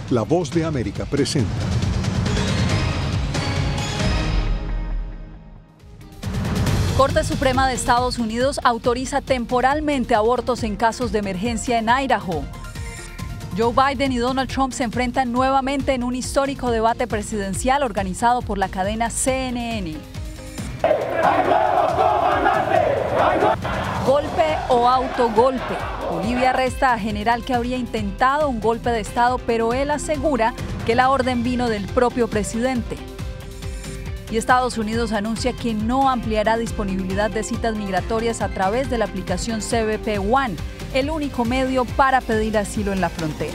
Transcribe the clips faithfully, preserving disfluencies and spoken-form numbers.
La Voz de América presenta. Corte Suprema de Estados Unidos autoriza temporalmente abortos en casos de emergencia en Idaho. Joe Biden y Donald Trump se enfrentan nuevamente en un histórico debate presidencial organizado por la cadena C N N. Golpe o autogolpe. Bolivia arresta a general que habría intentado un golpe de Estado, pero él asegura que la orden vino del propio presidente. Y Estados Unidos anuncia que no ampliará disponibilidad de citas migratorias a través de la aplicación C B P One, el único medio para pedir asilo en la frontera.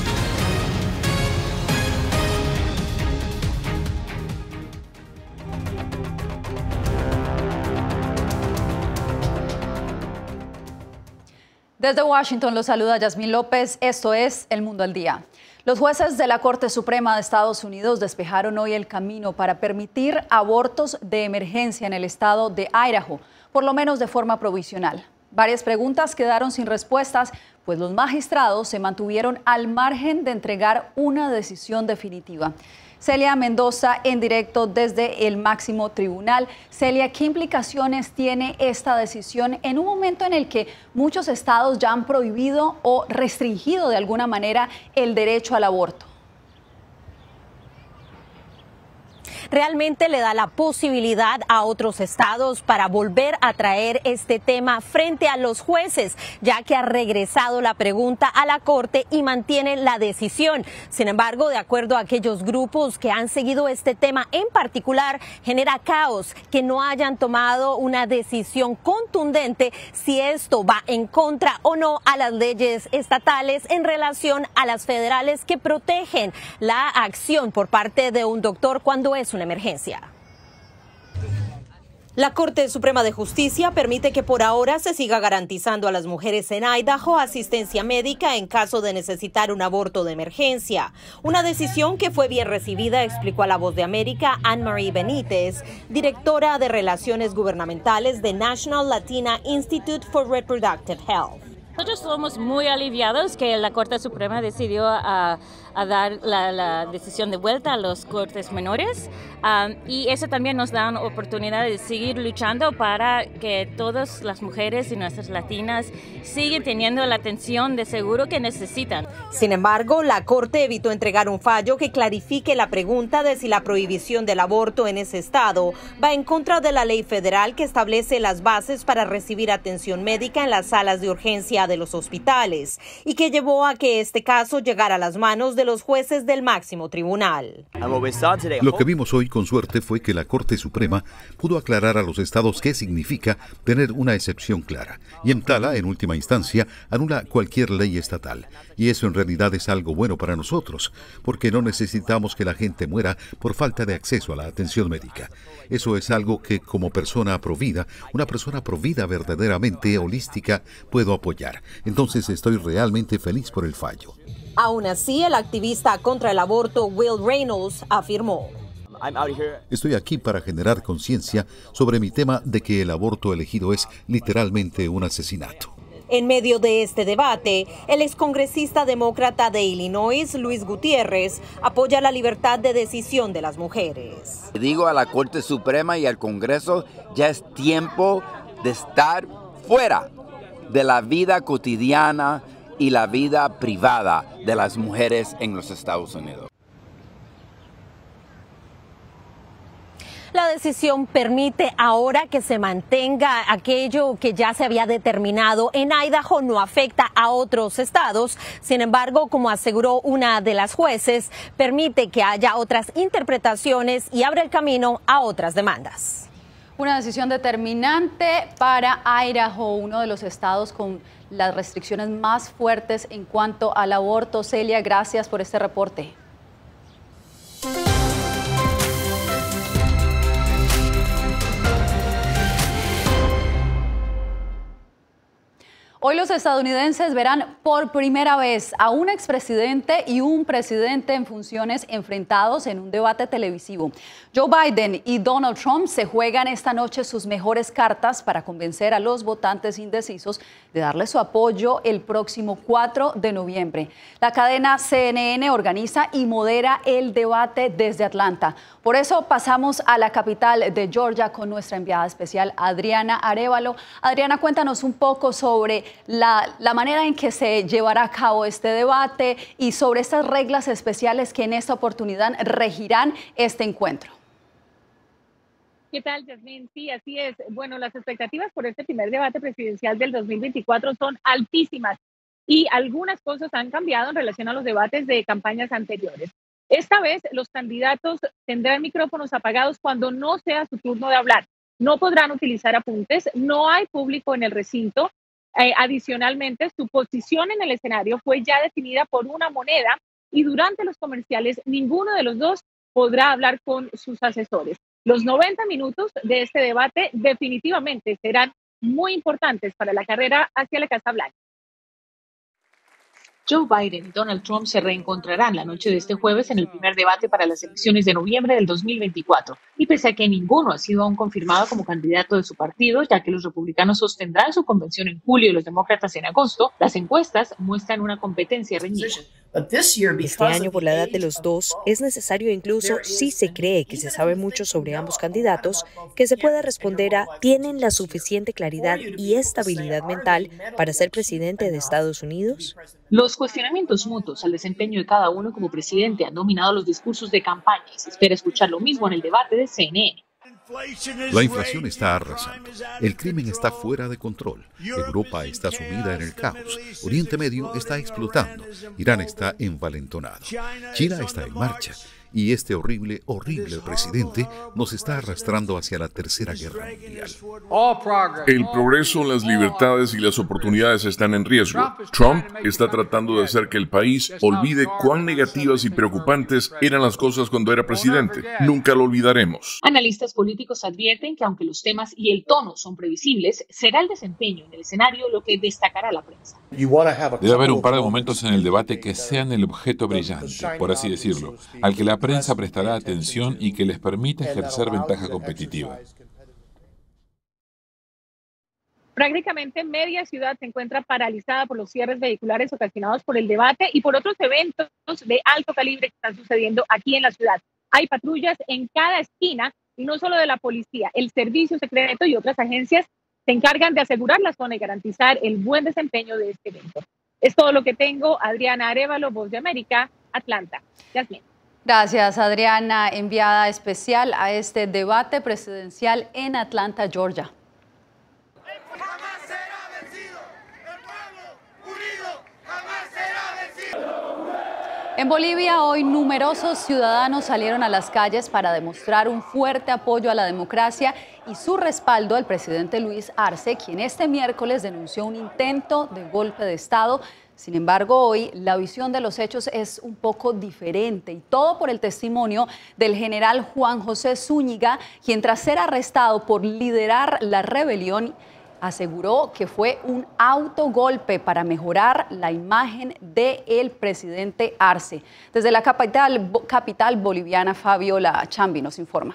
Desde Washington los saluda Yasmín López. Esto es El Mundo al Día. Los jueces de la Corte Suprema de Estados Unidos despejaron hoy el camino para permitir abortos de emergencia en el estado de Idaho, por lo menos de forma provisional. Varias preguntas quedaron sin respuestas, pues los magistrados se mantuvieron al margen de entregar una decisión definitiva. Celia Mendoza, en directo desde el máximo tribunal. Celia, ¿qué implicaciones tiene esta decisión en un momento en el que muchos estados ya han prohibido o restringido de alguna manera el derecho al aborto? Realmente le da la posibilidad a otros estados para volver a traer este tema frente a los jueces, ya que ha regresado la pregunta a la Corte y mantiene la decisión. Sin embargo, de acuerdo a aquellos grupos que han seguido este tema en particular, genera caos que no hayan tomado una decisión contundente si esto va en contra o no a las leyes estatales en relación a las federales que protegen la acción por parte de un doctor cuando es una emergencia. La Corte Suprema de Justicia permite que por ahora se siga garantizando a las mujeres en Idaho asistencia médica en caso de necesitar un aborto de emergencia. Una decisión que fue bien recibida, explicó a La Voz de América Anne-Marie Benítez, directora de Relaciones Gubernamentales de National Latina Institute for Reproductive Health. Nosotros somos muy aliviados que la Corte Suprema decidió a, a dar la, la decisión de vuelta a los cortes menores um, y eso también nos da una oportunidad de seguir luchando para que todas las mujeres y nuestras latinas sigan teniendo la atención de seguro que necesitan. Sin embargo, la Corte evitó entregar un fallo que clarifique la pregunta de si la prohibición del aborto en ese estado va en contra de la ley federal que establece las bases para recibir atención médica en las salas de urgencia de los hospitales y que llevó a que este caso llegara a las manos de los jueces del máximo tribunal. Lo que vimos hoy con suerte fue que la Corte Suprema pudo aclarar a los estados qué significa tener una excepción clara y EMTALA, en última instancia, anula cualquier ley estatal. Y eso en realidad es algo bueno para nosotros, porque no necesitamos que la gente muera por falta de acceso a la atención médica. Eso es algo que como persona provida, una persona provida verdaderamente holística, puedo apoyar. Entonces estoy realmente feliz por el fallo. Aún así, el activista contra el aborto Will Reynolds afirmó: Estoy aquí para generar conciencia sobre mi tema de que el aborto elegido es literalmente un asesinato. En medio de este debate, el excongresista demócrata de Illinois, Luis Gutiérrez, apoya la libertad de decisión de las mujeres. Digo a la Corte Suprema y al Congreso, ya es tiempo de estar fuera de la vida cotidiana y la vida privada de las mujeres en los Estados Unidos. La decisión permite ahora que se mantenga aquello que ya se había determinado en Idaho, no afecta a otros estados. Sin embargo, como aseguró una de las jueces, permite que haya otras interpretaciones y abre el camino a otras demandas. Una decisión determinante para Idaho, uno de los estados con las restricciones más fuertes en cuanto al aborto. Celia, gracias por este reporte. Hoy los estadounidenses verán por primera vez a un expresidente y un presidente en funciones enfrentados en un debate televisivo. Joe Biden y Donald Trump se juegan esta noche sus mejores cartas para convencer a los votantes indecisos de darle su apoyo el próximo cuatro de noviembre. La cadena C N N organiza y modera el debate desde Atlanta. Por eso pasamos a la capital de Georgia con nuestra enviada especial Adriana Arévalo. Adriana, cuéntanos un poco sobre la, la manera en que se llevará a cabo este debate y sobre estas reglas especiales que en esta oportunidad regirán este encuentro. ¿Qué tal, Yasmín? Sí, así es. Bueno, las expectativas por este primer debate presidencial del dos mil veinticuatro son altísimas y algunas cosas han cambiado en relación a los debates de campañas anteriores. Esta vez los candidatos tendrán micrófonos apagados cuando no sea su turno de hablar. No podrán utilizar apuntes, no hay público en el recinto. Eh, adicionalmente, su posición en el escenario fue ya definida por una moneda y durante los comerciales ninguno de los dos podrá hablar con sus asesores. Los noventa minutos de este debate definitivamente serán muy importantes para la carrera hacia la Casa Blanca. Joe Biden y Donald Trump se reencontrarán la noche de este jueves en el primer debate para las elecciones de noviembre del dos mil veinticuatro. Y pese a que ninguno ha sido aún confirmado como candidato de su partido, ya que los republicanos sostendrán su convención en julio y los demócratas en agosto, las encuestas muestran una competencia reñida. Este año, por la edad de los dos, es necesario, incluso si se cree que se sabe mucho sobre ambos candidatos, que se pueda responder a ¿tienen la suficiente claridad y estabilidad mental para ser presidente de Estados Unidos? Los cuestionamientos mutuos al desempeño de cada uno como presidente han dominado los discursos de campaña y se espera escuchar lo mismo en el debate de C N N. La inflación está arrasando, el crimen está fuera de control, Europa está sumida en el caos, Oriente Medio está explotando, Irán está envalentonado, China está en marcha y este horrible, horrible presidente nos está arrastrando hacia la Tercera Guerra Mundial. El progreso, las libertades y las oportunidades están en riesgo. Trump está tratando de hacer que el país olvide cuán negativas y preocupantes eran las cosas cuando era presidente. Nunca lo olvidaremos. Analistas políticos advierten que aunque los temas y el tono son previsibles, será el desempeño en el escenario lo que destacará la prensa. Debe haber un par de momentos en el debate que sean el objeto brillante, por así decirlo, al que la prensa prestará atención y que les permita ejercer ventaja competitiva. Prácticamente media ciudad se encuentra paralizada por los cierres vehiculares ocasionados por el debate y por otros eventos de alto calibre que están sucediendo aquí en la ciudad. Hay patrullas en cada esquina y no solo de la policía, el servicio secreto y otras agencias se encargan de asegurar la zona y garantizar el buen desempeño de este evento. Es todo lo que tengo. Adriana Arévalo, Voz de América, Atlanta. Yasmín. Gracias, Adriana, enviada especial a este debate presidencial en Atlanta, Georgia. En Bolivia, hoy numerosos ciudadanos salieron a las calles para demostrar un fuerte apoyo a la democracia y su respaldo al presidente Luis Arce, quien este miércoles denunció un intento de golpe de Estado. Sin embargo, hoy la visión de los hechos es un poco diferente y todo por el testimonio del general Juan José Zúñiga, quien tras ser arrestado por liderar la rebelión, aseguró que fue un autogolpe para mejorar la imagen del presidente Arce. Desde la capital, capital boliviana, Fabiola Chambi nos informa.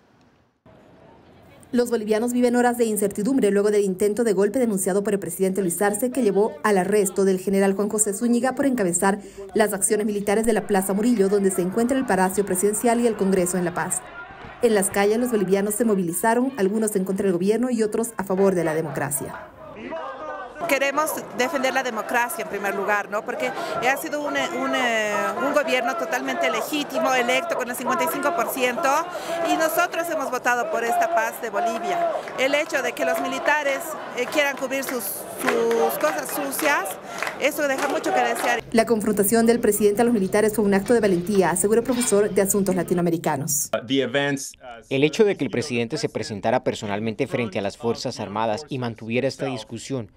Los bolivianos viven horas de incertidumbre luego del intento de golpe denunciado por el presidente Luis Arce que llevó al arresto del general Juan José Zúñiga por encabezar las acciones militares de la Plaza Murillo, donde se encuentra el Palacio Presidencial y el Congreso en La Paz. En las calles los bolivianos se movilizaron, algunos en contra del gobierno y otros a favor de la democracia. Queremos defender la democracia en primer lugar, ¿no? Porque ha sido un, un, un gobierno totalmente legítimo, electo con el cincuenta y cinco por ciento y nosotros hemos votado por esta paz de Bolivia. El hecho de que los militares eh, quieran cubrir sus, sus cosas sucias, eso deja mucho que desear. La confrontación del presidente a los militares fue un acto de valentía, asegura el profesor de Asuntos Latinoamericanos. El hecho de que el presidente se presentara personalmente frente a las Fuerzas Armadas y mantuviera esta discusión, una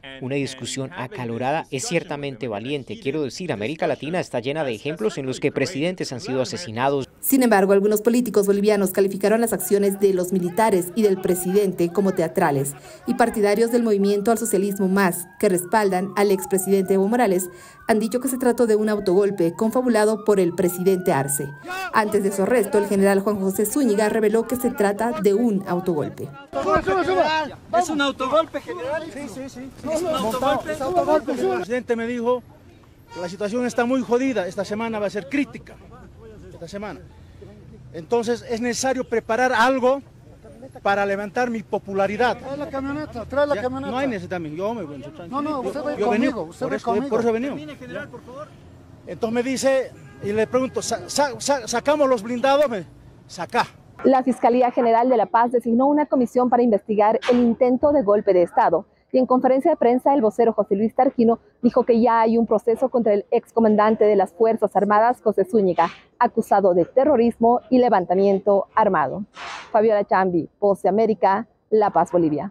discusión acalorada es ciertamente valiente. Quiero decir, América Latina está llena de ejemplos en los que presidentes han sido asesinados. Sin embargo, algunos políticos bolivianos calificaron las acciones de los militares y del presidente como teatrales, y partidarios del movimiento al socialismo más, que respaldan al expresidente Evo Morales, han dicho que se trató de un autogolpe confabulado por el presidente Arce. Antes de su arresto, el general Juan José Zúñiga reveló que se trata de un autogolpe. ¿Es un autogolpe, general? Sí, sí, sí. ¿Es un autogolpe? Es autogolpe. El presidente me dijo que la situación está muy jodida, esta semana va a ser crítica. Esta semana. Entonces es necesario preparar algo para levantar mi popularidad. Trae la camioneta, trae la ya, camioneta. No hay necesidad, yo me voy. No, no, usted va yo conmigo, vení, usted por va eso, conmigo. Por eso he venido. General, por favor. Entonces me dice, y le pregunto, sa, sa, sa, ¿sacamos los blindados? Me, saca. La Fiscalía General de La Paz designó una comisión para investigar el intento de golpe de Estado. Y en conferencia de prensa, el vocero José Luis Tarquino dijo que ya hay un proceso contra el excomandante de las Fuerzas Armadas, José Zúñiga, acusado de terrorismo y levantamiento armado. Fabiola Chambi, Voz de América, La Paz, Bolivia.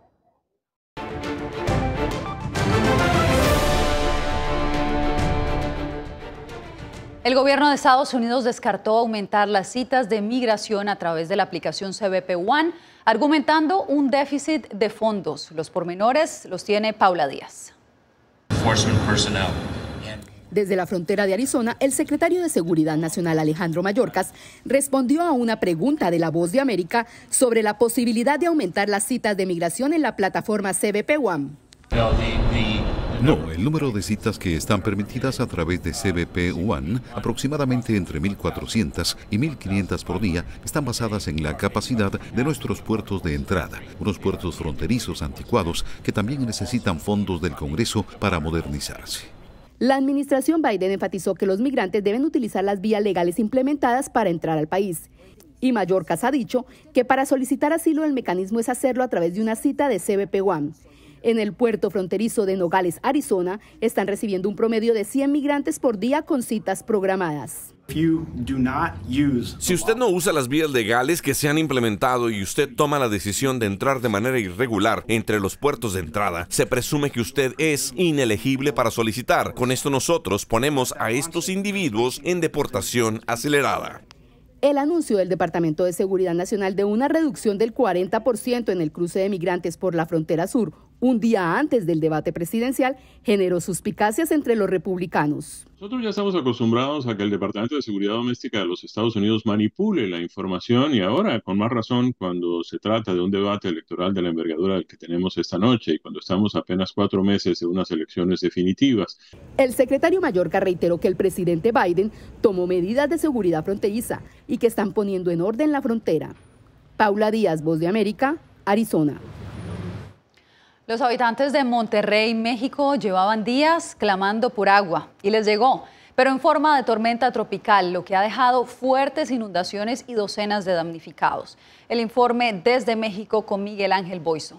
El gobierno de Estados Unidos descartó aumentar las citas de migración a través de la aplicación C B P One, argumentando un déficit de fondos. Los pormenores los tiene Paula Díaz. Desde la frontera de Arizona, el secretario de Seguridad Nacional Alejandro Mayorkas respondió a una pregunta de La Voz de América sobre la posibilidad de aumentar las citas de migración en la plataforma C B P One. No, el número de citas que están permitidas a través de C B P One, aproximadamente entre mil cuatrocientas y mil quinientas por día, están basadas en la capacidad de nuestros puertos de entrada, unos puertos fronterizos anticuados que también necesitan fondos del Congreso para modernizarse. La administración Biden enfatizó que los migrantes deben utilizar las vías legales implementadas para entrar al país. Y Mayorkas ha dicho que para solicitar asilo el mecanismo es hacerlo a través de una cita de C B P One. En el puerto fronterizo de Nogales, Arizona, están recibiendo un promedio de cien migrantes por día con citas programadas. Si usted no usa las vías legales que se han implementado y usted toma la decisión de entrar de manera irregular entre los puertos de entrada, se presume que usted es inelegible para solicitar. Con esto nosotros ponemos a estos individuos en deportación acelerada. El anuncio del Departamento de Seguridad Nacional de una reducción del cuarenta por ciento en el cruce de migrantes por la frontera sur, un día antes del debate presidencial, generó suspicacias entre los republicanos. Nosotros ya estamos acostumbrados a que el Departamento de Seguridad Doméstica de los Estados Unidos manipule la información y ahora, con más razón, cuando se trata de un debate electoral de la envergadura del que tenemos esta noche y cuando estamos apenas cuatro meses de unas elecciones definitivas. El secretario Mayorkas reiteró que el presidente Biden tomó medidas de seguridad fronteriza y que están poniendo en orden la frontera. Paula Díaz, Voz de América, Arizona. Los habitantes de Monterrey, México, llevaban días clamando por agua y les llegó, pero en forma de tormenta tropical, lo que ha dejado fuertes inundaciones y docenas de damnificados. El informe desde México con Miguel Ángel Boiso.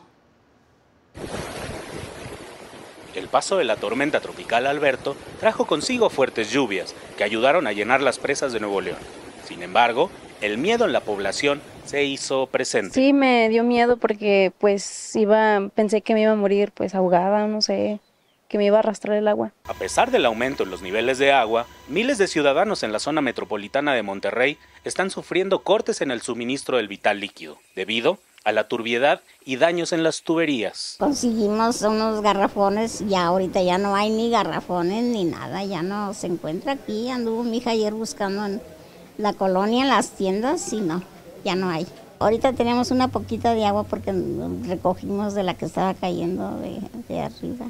El paso de la tormenta tropical Alberto trajo consigo fuertes lluvias que ayudaron a llenar las presas de Nuevo León. Sin embargo, el miedo en la población se hizo presente. Sí, me dio miedo porque pues iba, pensé que me iba a morir pues ahogada, no sé, que me iba a arrastrar el agua. A pesar del aumento en los niveles de agua, miles de ciudadanos en la zona metropolitana de Monterrey están sufriendo cortes en el suministro del vital líquido, debido a la turbiedad y daños en las tuberías. Conseguimos unos garrafones y ahorita ya no hay ni garrafones ni nada, ya no se encuentra aquí. Anduvo mi hija ayer buscando en la colonia, en las tiendas y no, ya no hay. Ahorita tenemos una poquita de agua porque recogimos de la que estaba cayendo de, de arriba.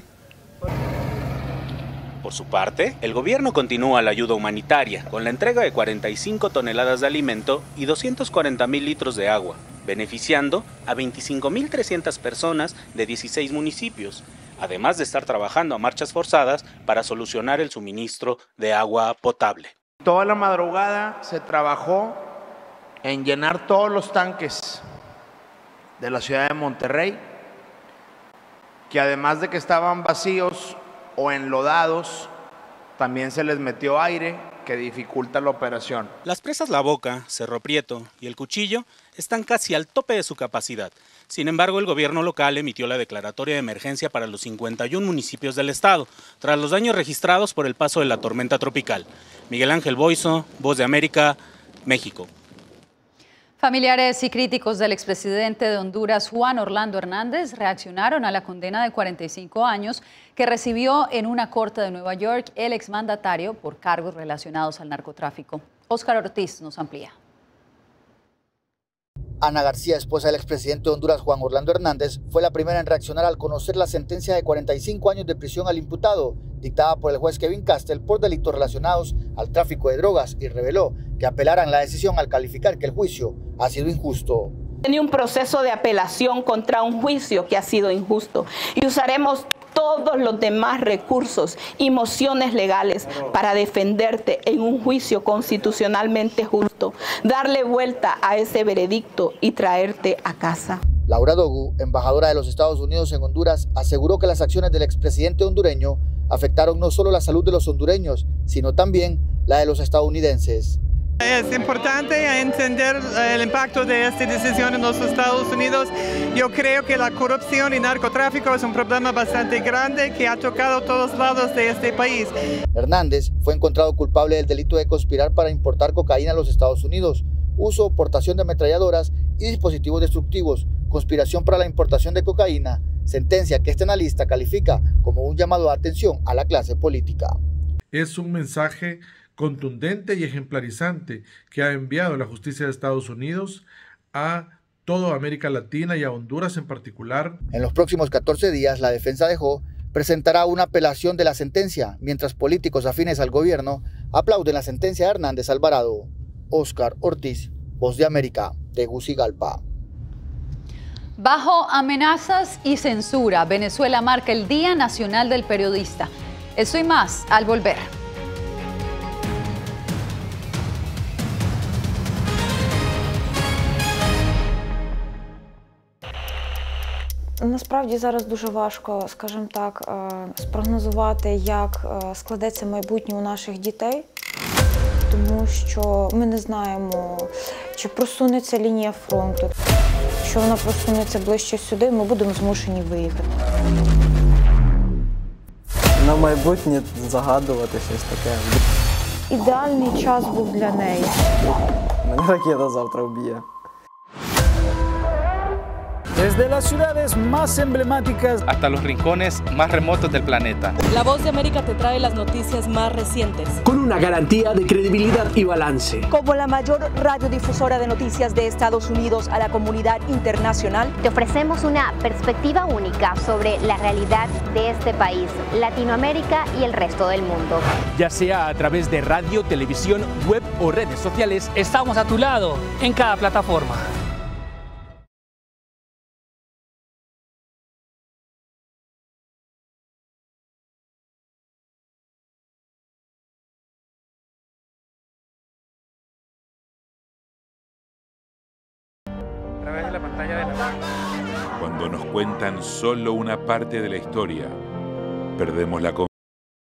Por su parte, el gobierno continúa la ayuda humanitaria con la entrega de cuarenta y cinco toneladas de alimento y doscientos cuarenta mil litros de agua, beneficiando a veinticinco mil trescientas personas de dieciséis municipios, además de estar trabajando a marchas forzadas para solucionar el suministro de agua potable. Toda la madrugada se trabajó en llenar todos los tanques de la ciudad de Monterrey, que además de que estaban vacíos o enlodados, también se les metió aire que dificulta la operación. Las presas La Boca, Cerro Prieto y El Cuchillo están casi al tope de su capacidad. Sin embargo, el gobierno local emitió la declaratoria de emergencia para los cincuenta y un municipios del estado, tras los daños registrados por el paso de la tormenta tropical. Miguel Ángel Boiso, Voz de América, México. Familiares y críticos del expresidente de Honduras, Juan Orlando Hernández, reaccionaron a la condena de cuarenta y cinco años que recibió en una corte de Nueva York el exmandatario por cargos relacionados al narcotráfico. Óscar Ortiz nos amplía. Ana García, esposa del expresidente de Honduras, Juan Orlando Hernández, fue la primera en reaccionar al conocer la sentencia de cuarenta y cinco años de prisión al imputado, dictada por el juez Kevin Castel por delitos relacionados al tráfico de drogas, y reveló que apelarán la decisión al calificar que el juicio ha sido injusto. Tiene un proceso de apelación contra un juicio que ha sido injusto y usaremos todos los demás recursos y mociones legales para defenderte en un juicio constitucionalmente justo, darle vuelta a ese veredicto y traerte a casa. Laura Dogu, embajadora de los Estados Unidos en Honduras, aseguró que las acciones del expresidente hondureño afectaron no solo la salud de los hondureños, sino también la de los estadounidenses. Es importante entender el impacto de esta decisión en los Estados Unidos. Yo creo que la corrupción y narcotráfico es un problema bastante grande que ha tocado todos lados de este país. Hernández fue encontrado culpable del delito de conspirar para importar cocaína a los Estados Unidos, uso o portación de ametralladoras y dispositivos destructivos, conspiración para la importación de cocaína, sentencia que este analista califica como un llamado de atención a la clase política. Es un mensaje contundente y ejemplarizante que ha enviado la justicia de Estados Unidos a toda América Latina y a Honduras en particular. En los próximos catorce días, la defensa de Ho presentará una apelación de la sentencia, mientras políticos afines al gobierno aplauden la sentencia de Hernández Alvarado. Óscar Ortiz, Voz de América, Tegucigalpa. Bajo amenazas y censura, Venezuela marca el Día Nacional del Periodista. Esto y más al volver. Насправді зараз дуже важко, скажімо так, спрогнозувати, як складеться майбутнє у наших дітей, тому що ми не знаємо, чи просунеться лінія фронту. Якщо вона просунеться ближче сюди, ми будемо змушені виїхати. На майбутнє загадувати щось таке. Ідеальний час був для неї. Мене ракета завтра вб'є. Desde las ciudades más emblemáticas hasta los rincones más remotos del planeta. La Voz de América te trae las noticias más recientes. Con una garantía de credibilidad y balance. Como la mayor radiodifusora de noticias de Estados Unidos a la comunidad internacional, te ofrecemos una perspectiva única sobre la realidad de este país, Latinoamérica y el resto del mundo. Ya sea a través de radio, televisión, web o redes sociales, estamos a tu lado en cada plataforma. De la pantalla de la... Cuando nos cuentan solo una parte de la historia, perdemos la confianza.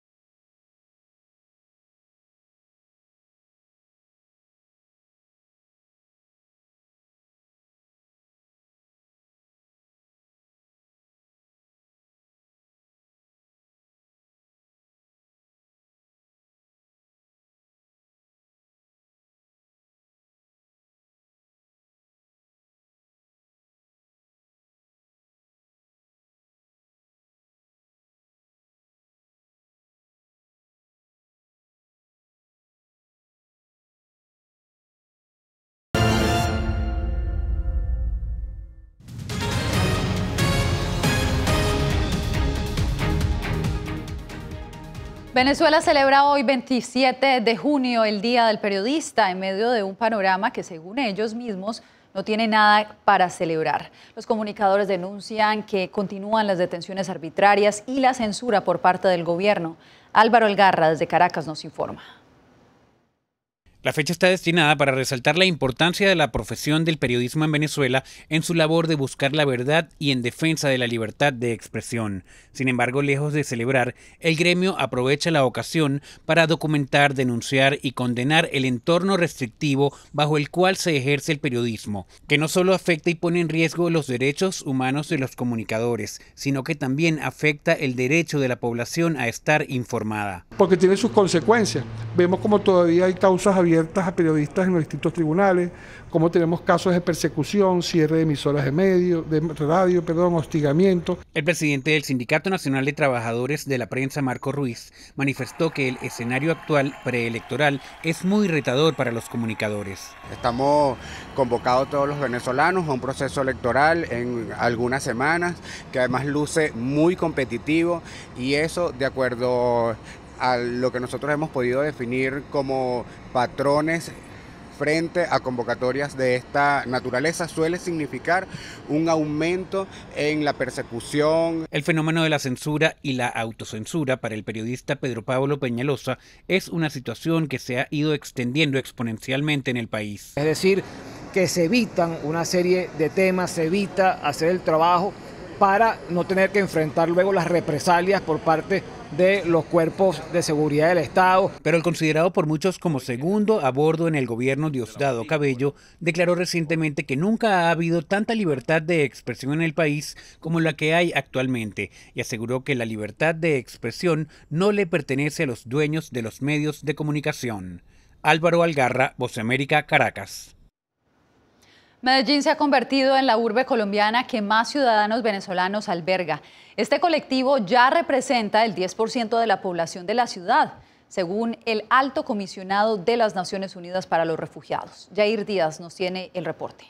Venezuela celebra hoy veintisiete de junio el Día del Periodista en medio de un panorama que, según ellos mismos, no tiene nada para celebrar. Los comunicadores denuncian que continúan las detenciones arbitrarias y la censura por parte del gobierno. Álvaro Elgarra desde Caracas nos informa. La fecha está destinada para resaltar la importancia de la profesión del periodismo en Venezuela en su labor de buscar la verdad y en defensa de la libertad de expresión. Sin embargo, lejos de celebrar, el gremio aprovecha la ocasión para documentar, denunciar y condenar el entorno restrictivo bajo el cual se ejerce el periodismo, que no solo afecta y pone en riesgo los derechos humanos de los comunicadores, sino que también afecta el derecho de la población a estar informada. Porque tiene sus consecuencias. Vemos como todavía hay causas abiertas a periodistas en los distintos tribunales, como tenemos casos de persecución, cierre de emisoras de medio, de radio, perdón, hostigamiento. El presidente del Sindicato Nacional de Trabajadores de la Prensa, Marco Ruiz, manifestó que el escenario actual preelectoral es muy retador para los comunicadores. Estamos convocados todos los venezolanos a un proceso electoral en algunas semanas, que además luce muy competitivo, y eso de acuerdo a lo que nosotros hemos podido definir como patrones frente a convocatorias de esta naturaleza, suele significar un aumento en la persecución. El fenómeno de la censura y la autocensura para el periodista Pedro Pablo Peñalosa es una situación que se ha ido extendiendo exponencialmente en el país. Es decir, que se evitan una serie de temas, se evita hacer el trabajo para no tener que enfrentar luego las represalias por parte de los cuerpos de seguridad del Estado. Pero el considerado por muchos como segundo a bordo en el gobierno Diosdado Cabello declaró recientemente que nunca ha habido tanta libertad de expresión en el país como la que hay actualmente, y aseguró que la libertad de expresión no le pertenece a los dueños de los medios de comunicación. Álvaro Algarra, Voz de América, Caracas. Medellín se ha convertido en la urbe colombiana que más ciudadanos venezolanos alberga. Este colectivo ya representa el diez por ciento de la población de la ciudad, según el Alto Comisionado de las Naciones Unidas para los Refugiados. Yair Díaz nos tiene el reporte.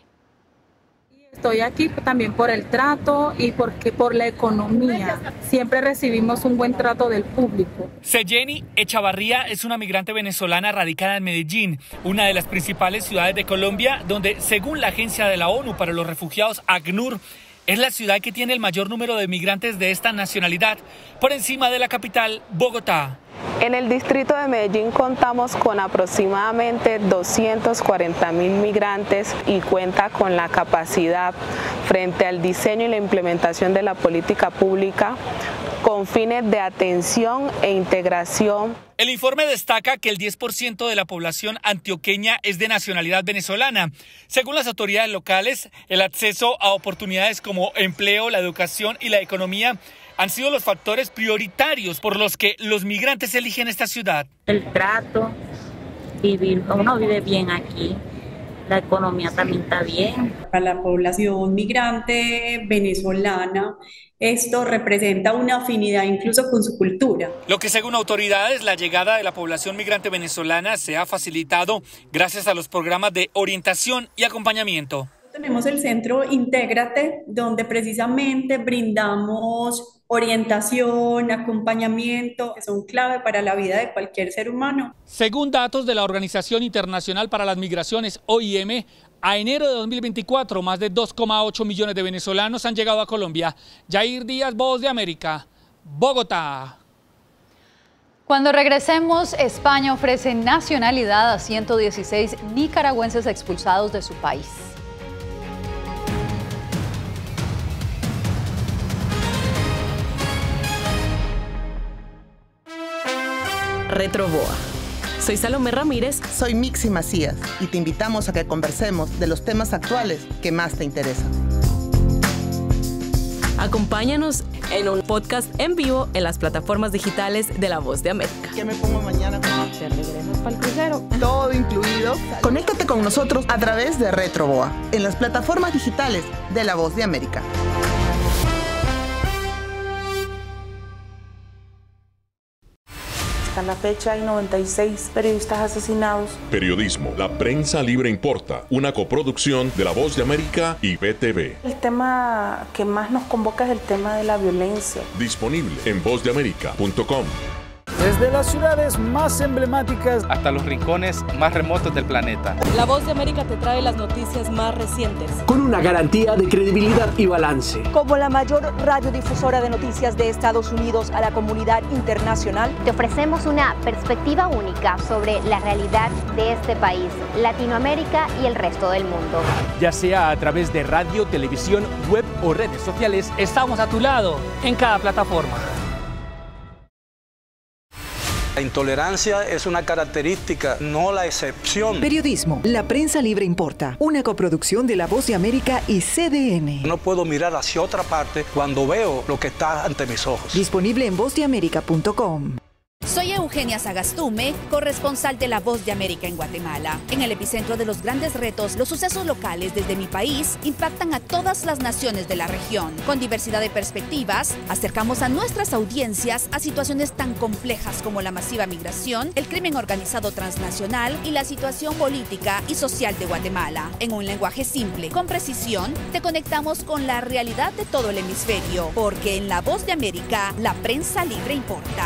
Estoy aquí también por el trato y porque por la economía. Siempre recibimos un buen trato del público. Seyeni Echavarría es una migrante venezolana radicada en Medellín, una de las principales ciudades de Colombia, donde, según la Agencia de la ONU para los Refugiados, ACNUR, es la ciudad que tiene el mayor número de migrantes de esta nacionalidad, por encima de la capital, Bogotá. En el distrito de Medellín contamos con aproximadamente doscientos cuarenta mil migrantes y cuenta con la capacidad frente al diseño y la implementación de la política pública con fines de atención e integración. El informe destaca que el diez por ciento de la población antioqueña es de nacionalidad venezolana. Según las autoridades locales, el acceso a oportunidades como empleo, la educación y la economía han sido los factores prioritarios por los que los migrantes eligen esta ciudad. El trato, vivir, uno vive bien aquí, la economía también está bien. Para la población migrante venezolana, esto representa una afinidad incluso con su cultura. Lo que según autoridades, la llegada de la población migrante venezolana se ha facilitado gracias a los programas de orientación y acompañamiento. Tenemos el centro Intégrate, donde precisamente brindamos orientación, acompañamiento, que son clave para la vida de cualquier ser humano. Según datos de la Organización Internacional para las Migraciones, O I M, a enero de dos mil veinticuatro, más de dos coma ocho millones de venezolanos han llegado a Colombia. Yair Díaz, Voz de América, Bogotá. Cuando regresemos, España ofrece nacionalidad a ciento dieciséis nicaragüenses expulsados de su país. Retroboa. Soy Salomé Ramírez. Soy Mixi Macías y te invitamos a que conversemos de los temas actuales que más te interesan. Acompáñanos en un podcast en vivo en las plataformas digitales de La Voz de América. ¿Qué me pongo mañana? ¿Te regresas para el crucero? Todo incluido. Conéctate con nosotros a través de Retroboa en las plataformas digitales de La Voz de América. Hasta la fecha hay noventa y seis periodistas asesinados. Periodismo, la prensa libre importa, una coproducción de La Voz de América y B T V. El tema que más nos convoca es el tema de la violencia. Disponible en voz de américa punto com. Desde las ciudades más emblemáticas hasta los rincones más remotos del planeta. La Voz de América te trae las noticias más recientes. Con una garantía de credibilidad y balance. Como la mayor radiodifusora de noticias de Estados Unidos a la comunidad internacional, te ofrecemos una perspectiva única sobre la realidad de este país, Latinoamérica y el resto del mundo. Ya sea a través de radio, televisión, web o redes sociales, estamos a tu lado en cada plataforma. La intolerancia es una característica, no la excepción. Periodismo. La prensa libre importa. Una coproducción de La Voz de América y C D N. No puedo mirar hacia otra parte cuando veo lo que está ante mis ojos. Disponible en voz de américa punto com. Soy Eugenia Sagastume, corresponsal de La Voz de América en Guatemala. En el epicentro de los grandes retos, los sucesos locales desde mi país impactan a todas las naciones de la región. Con diversidad de perspectivas, acercamos a nuestras audiencias a situaciones tan complejas como la masiva migración, el crimen organizado transnacional y la situación política y social de Guatemala. En un lenguaje simple, con precisión, te conectamos con la realidad de todo el hemisferio, porque en La Voz de América, la prensa libre importa.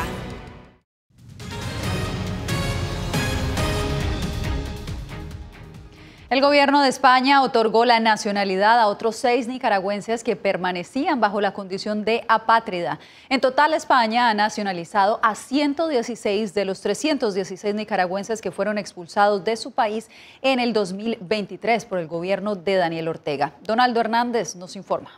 El gobierno de España otorgó la nacionalidad a otros seis nicaragüenses que permanecían bajo la condición de apátrida. En total, España ha nacionalizado a ciento dieciséis de los trescientos dieciséis nicaragüenses que fueron expulsados de su país en el dos mil veintitrés por el gobierno de Daniel Ortega. Donaldo Hernández nos informa.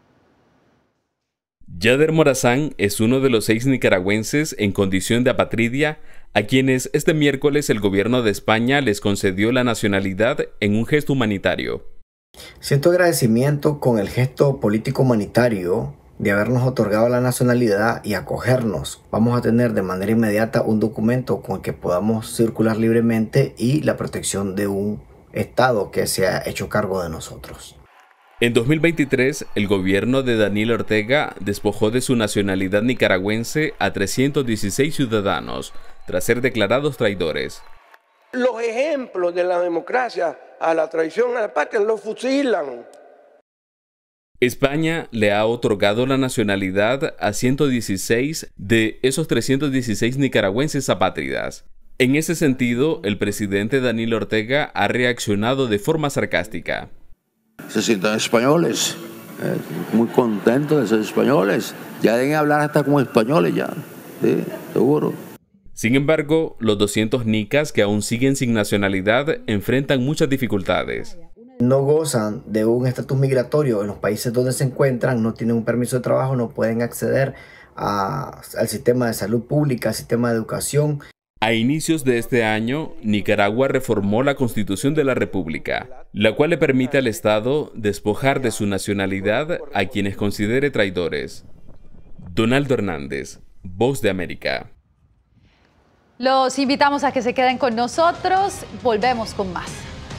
Yader Morazán es uno de los seis nicaragüenses en condición de apatridia a quienes este miércoles el gobierno de España les concedió la nacionalidad en un gesto humanitario. Siento agradecimiento con el gesto político humanitario de habernos otorgado la nacionalidad y acogernos. Vamos a tener de manera inmediata un documento con el que podamos circular libremente y la protección de un Estado que se ha hecho cargo de nosotros. En dos mil veintitrés, el gobierno de Daniel Ortega despojó de su nacionalidad nicaragüense a trescientos dieciséis ciudadanos, tras ser declarados traidores. Los ejemplos de la democracia a la traición a la patria los fusilan. España le ha otorgado la nacionalidad a ciento dieciséis de esos trescientos dieciséis nicaragüenses apátridas. En ese sentido, el presidente Daniel Ortega ha reaccionado de forma sarcástica. Se sientan españoles, eh, muy contentos de ser españoles. Ya deben hablar hasta como españoles ya, sí, seguro. Sin embargo, los doscientos nicas que aún siguen sin nacionalidad enfrentan muchas dificultades. No gozan de un estatus migratorio en los países donde se encuentran, no tienen un permiso de trabajo, no pueden acceder a, al sistema de salud pública, al sistema de educación. A inicios de este año, Nicaragua reformó la Constitución de la República, la cual le permite al Estado despojar de su nacionalidad a quienes considere traidores. Donaldo Hernández, Voz de América. Los invitamos a que se queden con nosotros. Volvemos con más.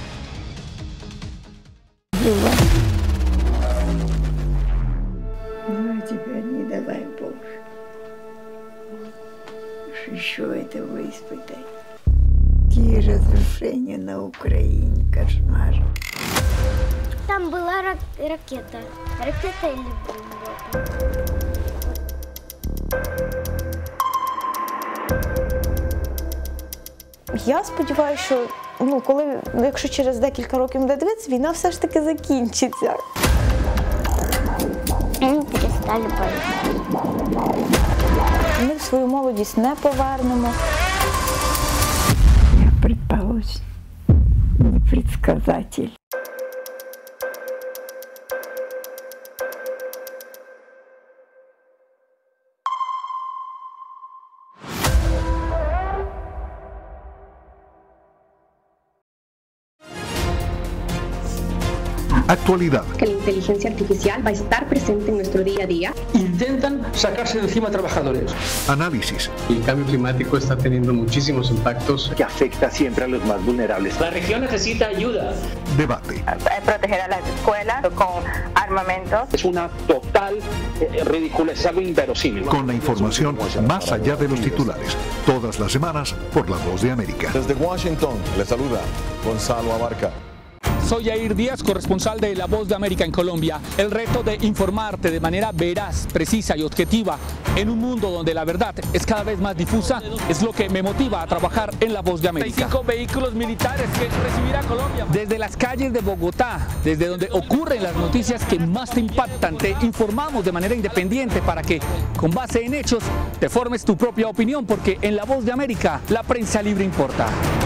Еще этого испытать. Какие разрушения на Украине, кошмар. Там была рак ракета. Ракета или бомба? Я сподіваюся, що ну, коли, якщо через декілька років буде дивитися, війна все ж таки закінчиться. Ми перестали боятися. Ми свою молодість не повернемо. Я предположу, не предсказатель. Actualidad. Que la inteligencia artificial va a estar presente en nuestro día a día. Intentan sacarse de encima a trabajadores. Análisis. El cambio climático está teniendo muchísimos impactos que afecta siempre a los más vulnerables. La región necesita ayuda. Debate. Proteger a las escuelas con armamentos. Es una total eh, ridícula, es algo inverosímil. Con la información más allá de los titulares. Todas las semanas por La Voz de América. Desde Washington, le saluda Gonzalo Abarca. soy Yair Díaz, corresponsal de La Voz de América en Colombia. El reto de informarte de manera veraz, precisa y objetiva en un mundo donde la verdad es cada vez más difusa es lo que me motiva a trabajar en La Voz de América. Cinco vehículos militares que recibirá Colombia. Desde las calles de Bogotá, desde donde ocurren las noticias que más te impactan, te informamos de manera independiente para que, con base en hechos, te formes tu propia opinión, porque en La Voz de América la prensa libre importa.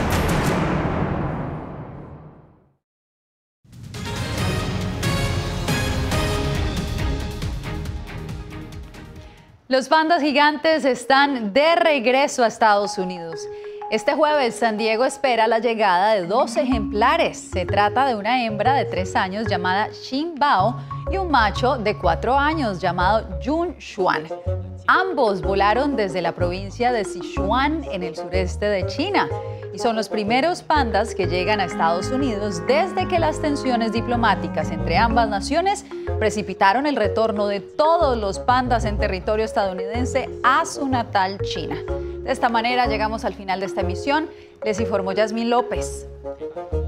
Los pandas gigantes están de regreso a Estados Unidos. Este jueves, San Diego espera la llegada de dos ejemplares. Se trata de una hembra de tres años llamada Xin Bao y un macho de cuatro años llamado Jun Xuan. Ambos volaron desde la provincia de Sichuan, en el sureste de China, y son los primeros pandas que llegan a Estados Unidos desde que las tensiones diplomáticas entre ambas naciones precipitaron el retorno de todos los pandas en territorio estadounidense a su natal China. De esta manera llegamos al final de esta emisión. Les informó Yasmín López.